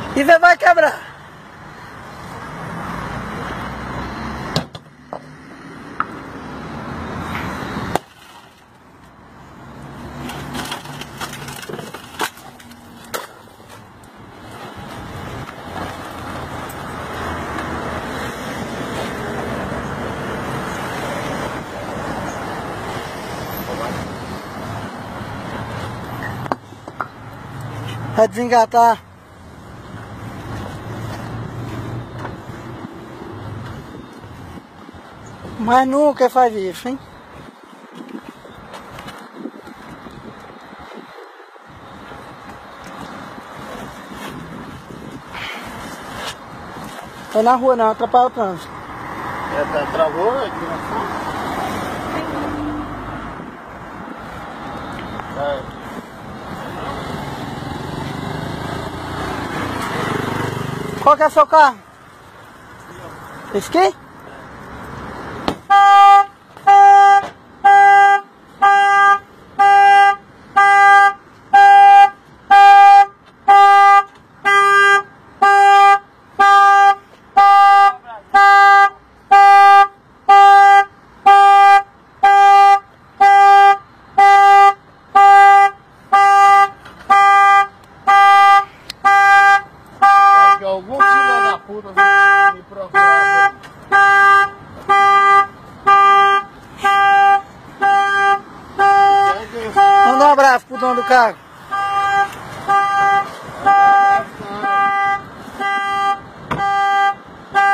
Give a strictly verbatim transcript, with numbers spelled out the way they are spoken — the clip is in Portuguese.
E vai quebrar. Vai desengatar. Mas nunca faz isso, hein? É na rua não, atrapalha o trânsito. É, tá, travou aqui na frente. É. Qual que é o seu carro? Esse aqui? Algum filho da puta me procurar. Manda um abraço pro dono do carro.